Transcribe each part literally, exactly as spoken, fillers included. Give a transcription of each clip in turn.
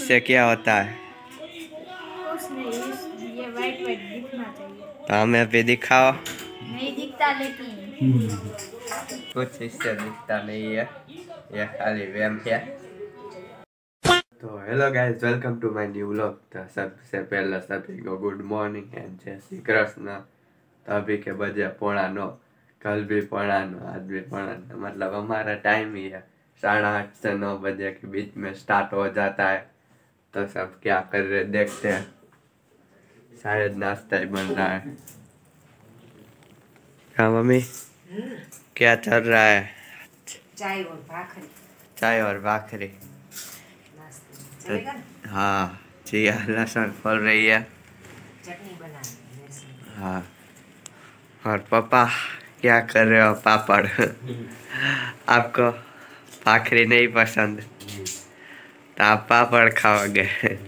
इससे क्या होता है? कुछ नहीं, ये वाइट वाइट दिखना चाहिए। तो हमें भी दिखाओ। नहीं दिखता, लेकिन कुछ इससे दिखता नहीं है, ये खाली वहम है। तो hello guys, welcome to my new vlog. तो सबसे पहले सभी को गुड मॉर्निंग एंड जय श्री कृष्ण। तो अभी के बजे पौना नौ, कल भी पौना नौ, आज भी पौना नौ, मतलब हमारा टाइम ही है साढ़े आठ से नौ बजे के बीच में स्टार्ट हो जाता है। तो सब क्या कर रहे देखते हैं, शायद नाश्ता ही बन रहा है। हाँ मम्मी, क्या चल रहा है? चाय और भाखरी। चाय और भाखरी चलेगा ना? हाँ, जिया लहसुन खोल रही है। चटनी बनानी है। हाँ, और पापा क्या कर रहे हो? पापड़। आपको भाखरी नहीं पसंद तो आप पापड़ खाओगे।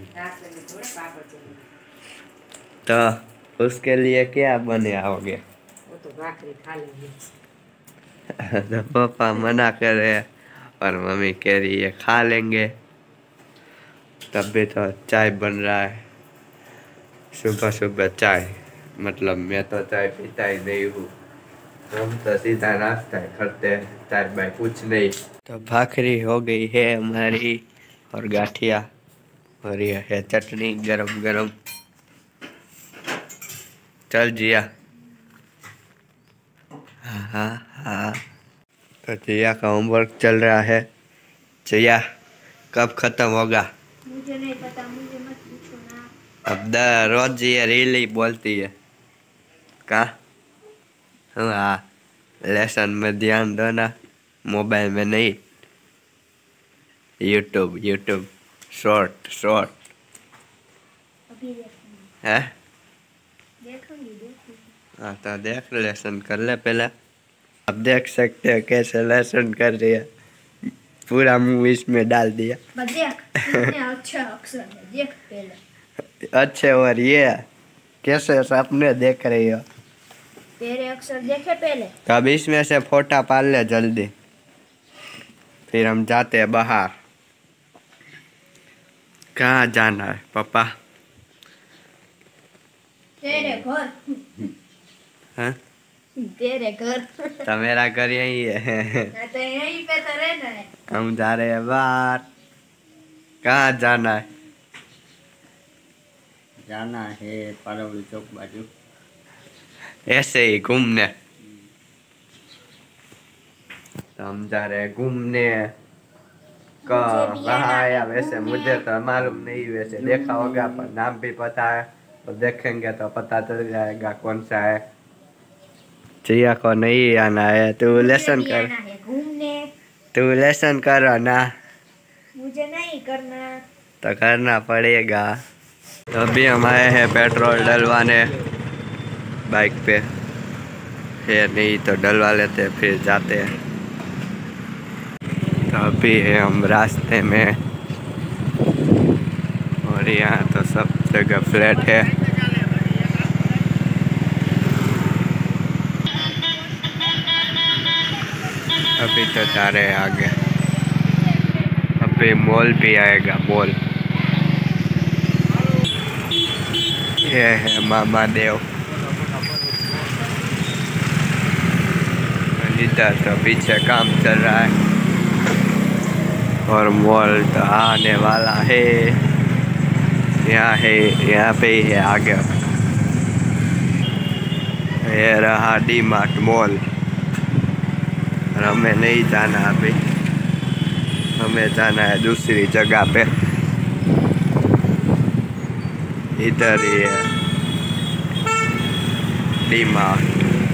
तो उसके लिए क्या बने आओगे? वो तो भाखरी खा लेंगे। तो पापा मना कर रहे हैं और मम्मी कह रही है खा लेंगे। तब भी तो चाय बन रहा है, सुबह सुबह चाय। मतलब मैं तो चाय पीता ही नहीं हूँ, हम तो सीधा नाश्ता करते हैं, चाय बाय कुछ नहीं। तो भाखरी हो गई है हमारी और गाठिया, और यह है चटनी गरम गरम। चल जिया। हाँ हाँ हाँ। तो जिया का होमवर्क चल रहा है। जिया कब खत्म होगा? मुझे नहीं पता, मुझे मत पूछो ना। अब द रोज ये रील ही बोलती है का। हाँ, लेसन में ध्यान दो ना, मोबाइल में नहीं। यूट्यूब यूट्यूब शॉर्ट शॉर्ट अभी देखूंगी। है। देखूंगी देखूंगी। हाँ तो देख, लेसन कर ले पहले। अब देख सकते हो कैसे लेसन कर रही है, पूरा मुंह इसमें डाल दिया। बस देख, कितने अच्छे अक्षर है, देख पहले। अच्छे, और ये कैसे सपने देख रही हो? तेरे अक्षर देखे पहले। तो अब इसमें से फोटा पाल ले जल्दी, फिर हम जाते हैं बाहर। कहाँ जाना है पापा? तेरे घर। हाँ, तेरे घर। तो मेरा घर यही है। तो यहीं पे तो रहना है। हम जा रहे हैं बाहर। कहाँ जाना है? जाना है पारवली चौक बाजू, ऐसे ही घूमने। तो हम जा रहे हैं घूमने। कहाँ आया वैसे मुझे तो मालूम नहीं, वैसे देखा होगा पर नाम भी पता है, तो देखेंगे तो पता चल जाएगा कौन सा है। जिया को नहीं आना है, तू लेसन कर। घूमने। तू लेसन करो ना। मुझे नहीं करना। तो करना पड़ेगा। तो अभी हम आए हैं पेट्रोल डलवाने बाइक पे, है नहीं तो डलवा लेते फिर जाते हैं। तो अभी है हम रास्ते में, और यहाँ तो सब जगह फ्लैट है। अभी तो जा रहे हैं आगे, अभी मॉल भी आएगा। मॉल ये है मामा देव। इधर तो पीछे काम चल रहा है और मॉल तो आने वाला है। यहाँ है, यहाँ पे ही है आगे। ये रहा डी मार्ट मॉल, और हमें नहीं जाना अभी, हमें जाना है दूसरी जगह पे। इधर ही है डी मार्ट।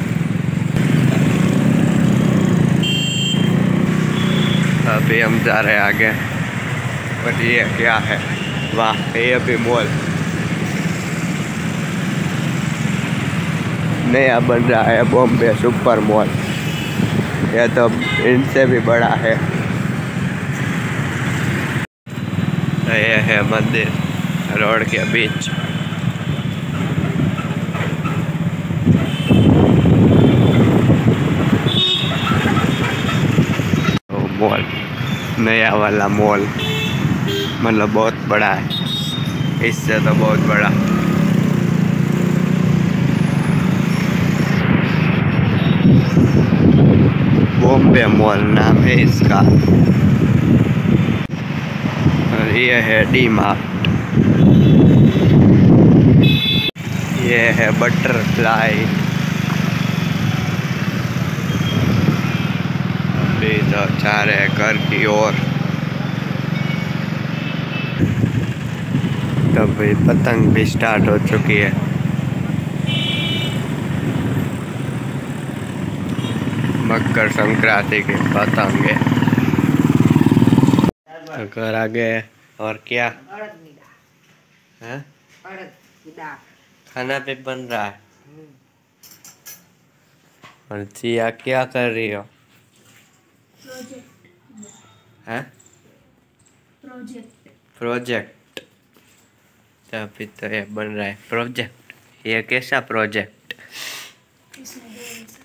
अभी हम जा रहे हैं आगे, और ये क्या है? वाह, ये भी मॉल नया बन रहा है, बॉम्बे सुपर मॉल। यह तो इनसे भी बड़ा है। ये है मंदिर रोड के बीच। मॉल, नया वाला मॉल। मतलब बहुत बड़ा है, इससे तो बहुत बड़ा। बॉम्बे मॉल नाम है इसका। और ये है डी मार्ट, ये है बटरफ्लाई। अभी तो जा रहे हैं घर की ओर। तो भाई पतंग भी स्टार्ट हो चुकी है। मकर संक्रांति की पतंग है। तो घर आ गए। और क्या અડદની દાળ है? અડદની દાળ खाना भी बन रहा है। હમ. और जिया क्या कर रही हो? प्रोजेक्ट हैं? Project project. तो अभी तो ये बन रहा है प्रोजेक्ट। ये कैसा प्रोजेक्ट? इसमें दो आंसर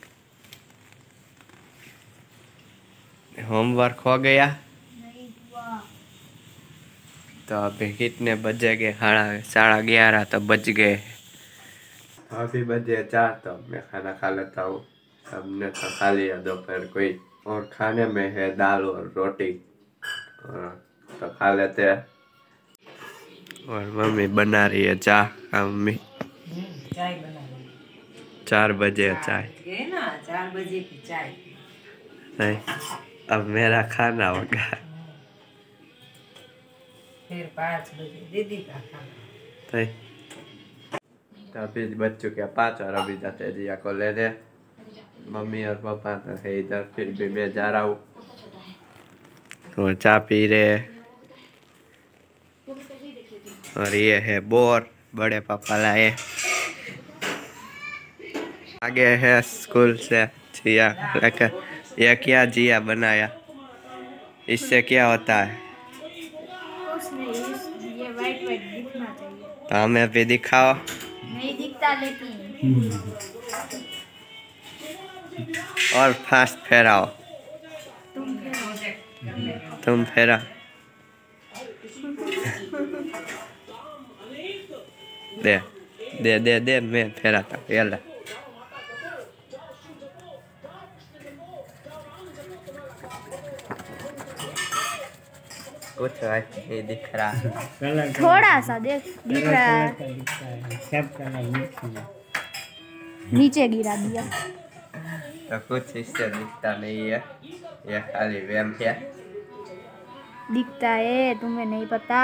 होमवर्क हो गया? नहीं हुआ। तो अभी कितने बजे गए? साढ़ा साढ़ा ग्यारह तो बज गए। अभी बजे चार, तो मैं खाना खा लेता हूँ। सबने तो खा लिया दोपहर को ही। और खाने में है दाल और रोटी, और तो खा लेते हैं। और मम्मी बना रही है चाय। हाँ मम्मी, હમ, ચાય બનાવી चार बजे ચાર चाय। વાગે ના ચાર બજે की चाय नहीं, अब मेरा खाना होगा। हम्म, फिर पाँच बजे दीदी का खाना नहीं, तो अभी बज चुके हैं पाँच, और अभी जाते हैं जिया को लेने। मम्मी और पापा तो है इधर, फिर भी मैं जा रहा हूँ। तो चाय पी रहे हैं। और ये है बोर, बड़े पापा लाए। आगे है स्कूल से जिया लेकर। ये क्या जिया बनाया? इससे क्या होता है? कुछ नहीं, इस ये वाइट वाइट दिखना चाहिए। तो हमें भी दिखाओ। नहीं दिखता लेकिन और फास्ट फहराओ। तुम फिर तुम फेरा। दे दे दे दे मैं फेराता हूँ। याला कुछ नहीं दिख रहा। कलर थोड़ा सा देख दिख रहा है। का दिखता है, सब कलर मिक्स है। नीचे गिरा दिया। तो कुछ इससे दिखता नहीं है, ये खाली वहम है। दिखता है, तुम्हें नहीं पता।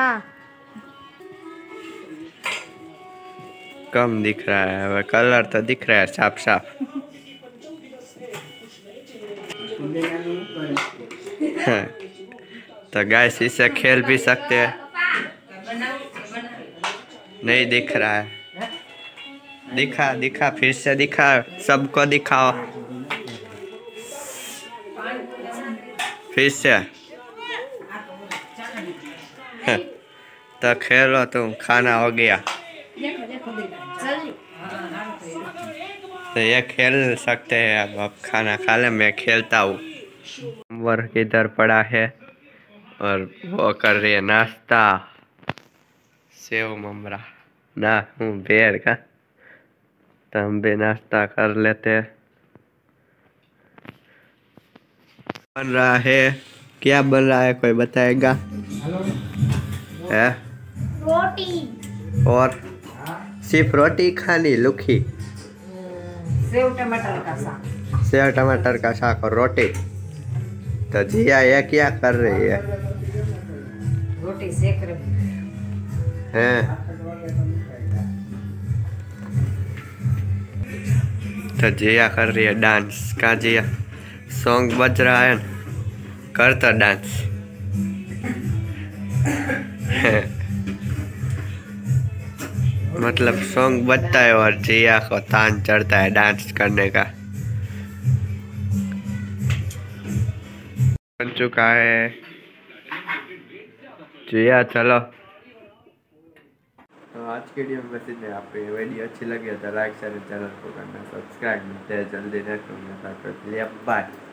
कम दिख रहा है, कलर तो दिख रहा है साफ साफ। तो गैस इससे खेल भी सकते हैं। नहीं दिख रहा है। दिखा दिखा, फिर से दिखा, सबको दिखाओ फिर से। तो खेलो तुम, खाना हो गया। देखो देखो जल्दी। तो ये खेल सकते हैं। अब अब खाना खा ले, मैं खेलता हूँ। वर्क इधर पड़ा है और वो कर रही है नाश्ता। सेव ममरा ना हूँ बेर का। तो हम भी नाश्ता कर लेते हैं। बन रहा है, क्या बन रहा है कोई बताएगा? है रोटी। और सिर्फ रोटी खानी लुखी? सेव टमाटर का साग सेव टमाटर का साग और रोटी। तो जिया ये क्या कर रही है? रोटी सेक रही हैं? तो जिया कर रही है डांस। का जिया सॉन्ग बज रहा है ना, करता डांस। मतलब सॉन्ग बजता है और जिया को तान चढ़ता है डांस करने का। बन चुका है जिया, चलो। तो आज के वीडियो में बस इतना। आपको ये वीडियो अच्छी लगी तो लाइक शेयर चैनल को करना सब्सक्राइब। मिलते हैं जल्दी नेक्स्ट वीडियो में। बाय।